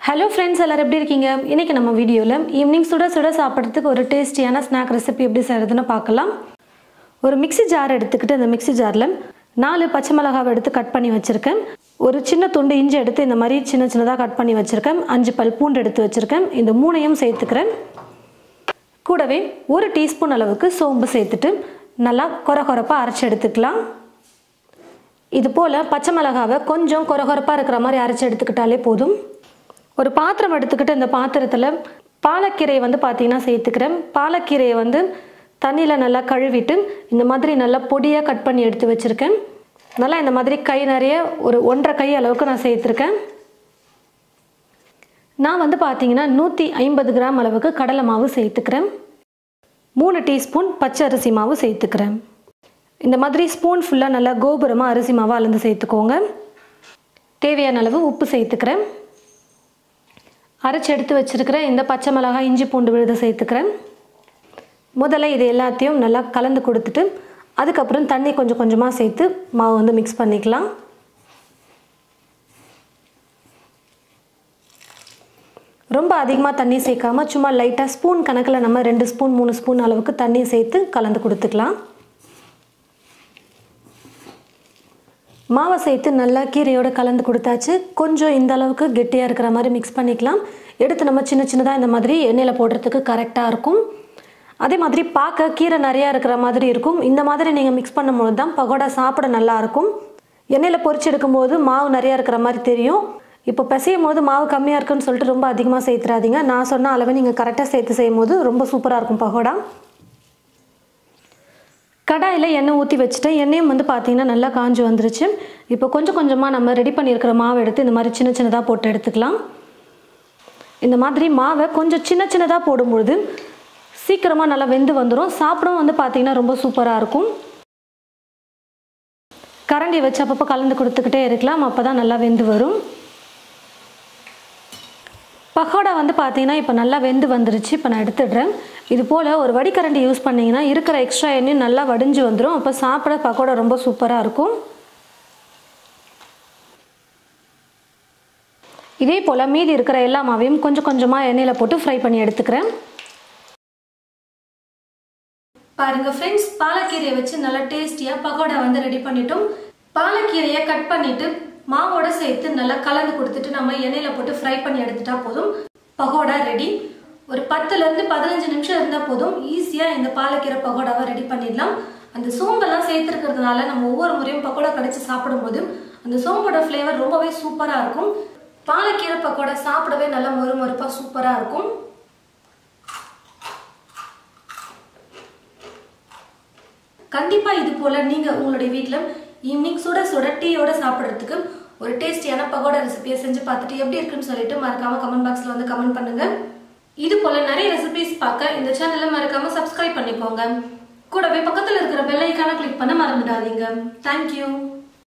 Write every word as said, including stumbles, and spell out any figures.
Hello friends, எல்லாரும் எப்படி இருக்கீங்க? இன்னைக்கு நம்ம வீடியோல ஈவினிங் சுட சுட சாப்பிடுறதுக்கு ஒரு டேஸ்டியான ஸ்நாக் ரெசிபி எப்படி செய்யறதுன்னு பார்க்கலாம். ஒரு மிக்ஸி ஜார் எடுத்துக்கிட்டு அந்த மிக்ஸி ஜார்ல நாலு பச்சை மிளகாய் எடுத்து கட் பண்ணி வச்சிருக்கேன். ஒரு சின்ன துண்டு இஞ்சி எடுத்து இந்த மாதிரி சின்ன சின்னதா கட் பண்ணி வச்சிருக்கேன். அஞ்சு பல் பூண்டு எடுத்து வச்சிருக்கேன். இந்த மூணையும் சேர்த்துக்கிறேன். கூடவே ஒரு டீஸ்பூன் அளவுக்கு சோம்பு சேர்த்துட்டு நல்லா கொரகொரப்பா அரைச்சு எடுத்துக்கலாம். இது போல பச்சை மிளகாவை கொஞ்சம் கொரகொரப்பா இருக்கிற மாதிரி அரைச்சு எடுத்துக்கிட்டாலே போதும். ஒரு பாத்திரம் எடுத்துக்கிட்டு இந்த பாத்திரத்தில் பாலக்கீரையை வந்து பார்த்தீங்கன்னா சேர்த்துக்கிறேன். பாலக்கீரையை வந்து தண்ணியில் நல்லா கழுவிட்டு இந்த மாதிரி நல்லா பொடியாக கட் பண்ணி எடுத்து வச்சுருக்கேன். நல்லா இந்த மாதிரி கை நிறைய ஒரு ஒன்றரை கை அளவுக்கு நான் சேர்த்துருக்கேன். நான் வந்து பார்த்தீங்கன்னா நூற்றி ஐம்பது கிராம் அளவுக்கு கடலை மாவு சேர்த்துக்கிறேன். மூணு டீஸ்பூன் பச்சை அரிசி மாவு சேர்த்துக்கிறேன். இந்த மாதிரி ஸ்பூன் ஃபுல்லாக நல்லா கோபுரமாக அரிசி மாவை அளந்து சேர்த்துக்கோங்க. தேவையான அளவு உப்பு சேர்த்துக்கிறேன். அரைச்சி எடுத்து வச்சுருக்கிற இந்த பச்சை மிளகாய் இஞ்சி பூண்டு விழுதை சேர்த்துக்கிறேன். முதல்ல இது எல்லாத்தையும் நல்லா கலந்து கொடுத்துட்டு அதுக்கப்புறம் தண்ணி கொஞ்சம் கொஞ்சமாக சேர்த்து மாவு வந்து மிக்ஸ் பண்ணிக்கலாம். ரொம்ப அதிகமாக தண்ணி சேர்க்காமல் சும்மா லைட்டாக ஸ்பூன் கணக்கில் நம்ம ரெண்டு ஸ்பூன் மூணு ஸ்பூன் அளவுக்கு தண்ணி சேர்த்து கலந்து கொடுத்துக்கலாம். மாவை சேர்த்து நல்லா கீரையோடு கலந்து கொடுத்தாச்சு. கொஞ்சம் இந்த அளவுக்கு கெட்டியாக இருக்கிற மாதிரி மிக்ஸ் பண்ணிக்கலாம். எடுத்து நம்ம சின்ன சின்னதாக இந்த மாதிரி எண்ணெயில் போடுறதுக்கு கரெக்டாக இருக்கும். அதே மாதிரி பார்க்க கீரை நிறையா இருக்கிற மாதிரி இருக்கும். இந்த மாதிரி நீங்கள் மிக்ஸ் பண்ணும்போது தான் பகோடா சாப்பிட நல்லாயிருக்கும். எண்ணெயில் பொரிச்சு எடுக்கும்போது மாவு நிறையா இருக்கிற மாதிரி தெரியும். இப்போ பிசையும் போது மாவு கம்மியாக இருக்குன்னு சொல்லிட்டு ரொம்ப அதிகமாக சேர்த்துறாதீங்க. நான் சொன்ன அளவு நீங்கள் கரெக்டாக சேர்த்து செய்யும் போது ரொம்ப சூப்பராக இருக்கும் பகோடா. கடாயில் எண்ணெய் ஊற்றி வச்சுட்டேன். எண்ணெயும் வந்து பார்த்திங்கன்னா நல்லா காஞ்சி வந்துருச்சு. இப்போ கொஞ்சம் கொஞ்சமாக நம்ம ரெடி பண்ணியிருக்கிற மாவை எடுத்து இந்த மாதிரி சின்ன சின்னதாக போட்டு எடுத்துக்கலாம். இந்த மாதிரி மாவை கொஞ்சம் சின்ன சின்னதாக போடும்பொழுது சீக்கிரமாக நல்லா வெந்து வந்துடும். சாப்பிடும் வந்து பார்த்திங்கன்னா ரொம்ப சூப்பராக இருக்கும். கரண்டி வச்சு அப்பப்போ கலந்து கொடுத்துக்கிட்டே இருக்கலாம். அப்போ தான் நல்லா வெந்து வரும். பகோடா வந்து பார்த்தீங்கன்னா இப்போ நல்லா வெந்து வந்துருச்சு. இப்போ நான் எடுத்துடுறேன். இது போல் ஒரு வடிகரண்டி யூஸ் பண்ணிங்கன்னா இருக்கிற எக்ஸ்ட்ரா எண்ணெயும் நல்லா வடிஞ்சு வந்துடும். அப்போ சாப்பிட பகோடா ரொம்ப சூப்பராக இருக்கும். இதே போல் மீதி இருக்கிற எல்லா மாவையும் கொஞ்சம் கொஞ்சமாக எண்ணெயில் போட்டு ஃப்ரை பண்ணி எடுத்துக்கிறேன். பாருங்க ஃப்ரெண்ட்ஸ், பாலக்கீரையை வச்சு நல்லா டேஸ்டியாக பகோடா வந்து ரெடி பண்ணிட்டோம். பாலக்கீரையை கட் பண்ணிட்டு மாவோட சேர்த்து நல்லா கலந்து கொடுத்துட்டு நம்ம எண்ணெயில் போட்டு ஃப்ரை பண்ணி எடுத்துட்டா போதும். பகோடா ரெடி. ஒரு பத்துலேருந்து பதினஞ்சு நிமிஷம் இருந்தால் போதும். ஈஸியாக இந்த பாலக்கீரை பகோடாவை ரெடி பண்ணிடலாம். அந்த சோம்பெல்லாம் சேர்த்துருக்கிறதுனால நம்ம ஒவ்வொரு முறையும் பகோடா கடிச்சு சாப்பிடும்போது அந்த சோம்போட ஃப்ளேவர் ரொம்பவே சூப்பராக இருக்கும். பாலக்கீரை பகோடா சாப்பிடவே நல்லா மொறு மொறுப்பாக சூப்பராக இருக்கும். கண்டிப்பாக இது போல் நீங்கள் உங்களுடைய வீட்டில் ஈவினிங் சுட சுட டீயோட சாப்பிட்றதுக்கு ஒரு டேஸ்டியான பகோடா ரெசிபியை செஞ்சு பார்த்துட்டு எப்படி இருக்குன்னு சொல்லிட்டு மறக்காம கமெண்ட் பாக்ஸ்ல வந்து கமெண்ட் பண்ணுங்க. இது போல நிறைய ரெசிபிஸ் பார்க்க இந்த சேனலை மறக்காம சப்ஸ்கிரைப் பண்ணிக்கோங்க. கூடவே பக்கத்தில் இருக்கிற பெல் ஐக்கானை கிளிக் பண்ண மறந்துடாதீங்க. தேங்க்யூ.